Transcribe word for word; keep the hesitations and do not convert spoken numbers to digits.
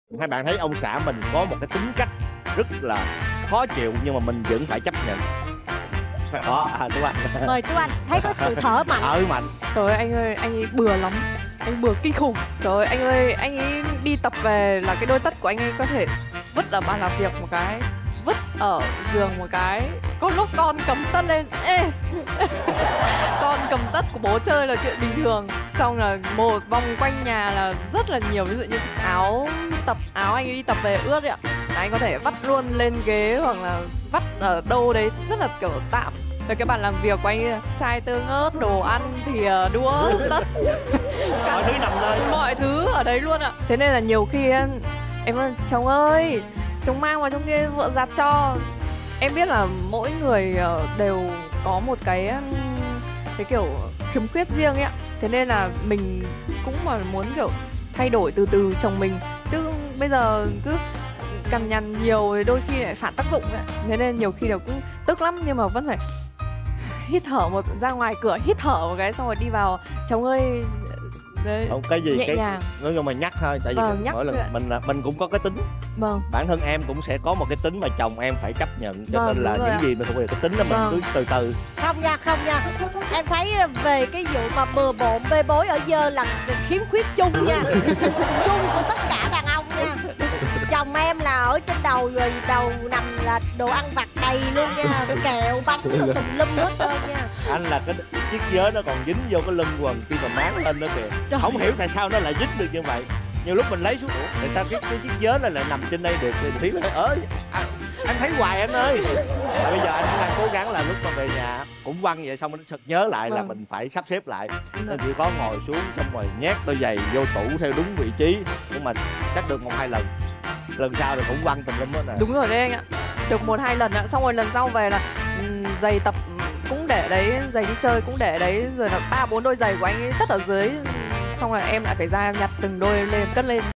Hai bạn thấy ông xã mình có một cái tính cách rất là khó chịu nhưng mà mình vẫn phải chấp nhận. Đó, à, Tú Anh. Mời Tú Anh, thấy có sự thở mạnh. Thở mạnh. Trời ơi anh ơi, anh ấy bừa lắm. Anh bừa kinh khủng. Trời ơi anh ơi, anh ấy đi tập về là cái đôi tất của anh ấy có thể vứt ở bàn làm việc một cái, vứt ở giường một cái. Có lúc con cầm tất lên, ê con cầm tất của bố chơi là chuyện bình thường. Xong là một vòng quanh nhà là rất là nhiều, ví dụ như áo tập, áo anh ấy đi tập về ướt ấy ạ, anh có thể vắt luôn lên ghế hoặc là vắt ở đâu đấy rất là kiểu tạm. Rồi cái bàn làm việc của anh ấy, chai tương ớt, đồ ăn, thìa, đũa, tất Mọi thứ nằm lên. mọi thứ ở đấy luôn ạ. Thế nên là nhiều khi em ơi, chồng ơi, chồng mang vào trong kia vợ giặt cho. Em biết là mỗi người đều có một cái cái kiểu khiếm khuyết riêng ấy ạ. Thế nên là mình cũng mà muốn kiểu thay đổi từ từ chồng mình. Chứ bây giờ cứ cằn nhằn nhiều thì đôi khi lại phản tác dụng ấy. Thế nên nhiều khi đều cũng tức lắm nhưng mà vẫn phải hít thở một, ra ngoài cửa hít thở một cái xong rồi đi vào, chồng ơi. Đấy, không cái gì nhẹ cái nhàng. nói chung mà nhắc thôi, tại vì Vâng, nhắc mỗi lần thôi. mình là mình cũng có cái tính. Vâng. Bản thân em cũng sẽ có một cái tính mà chồng em phải chấp nhận, cho Vâng, nên là đúng rồi những ạ. gì mình thuộc về cái tính đó mình Vâng. cứ từ từ. Không nha, không nha. Em thấy về cái vụ mà bừa bộn bê bối ở dơ là khiếm khuyết chung nha. Chung của tất cả đàn ông nha. Chồng em là ở trên đầu rồi, đầu nằm là đồ ăn vặt đầy luôn nha, kẹo bánh tùm lum hết trơn nha. Anh là cái chiếc vớ nó còn dính vô cái lưng quần khi mà máng lên đó kìa. Trời. Không hiểu tại sao nó lại dính được như vậy. Nhiều lúc mình lấy xuống, ủa, tại sao cái, cái chiếc vớ này lại nằm trên đây được, thì tí nói ớ anh, anh thấy hoài anh ơi. Và bây giờ anh cũng đang cố gắng là lúc mà về nhà cũng quăng vậy, xong mình sực nhớ lại là Vâng. mình phải sắp xếp lại, Dạ. nên chỉ có ngồi xuống xong rồi nhét đôi giày vô tủ theo đúng vị trí, nhưng mà chắc được một hai lần, lần sau thì cũng quăng tùm lum hết nè. Đúng rồi đấy anh ạ. Được một hai lần ạ, xong rồi lần sau về là um, giày tập cũng để đấy, giày đi chơi cũng để đấy, rồi là ba bốn đôi giày của anh ấy tất ở dưới, xong rồi em lại phải ra nhặt từng đôi lên cất lên.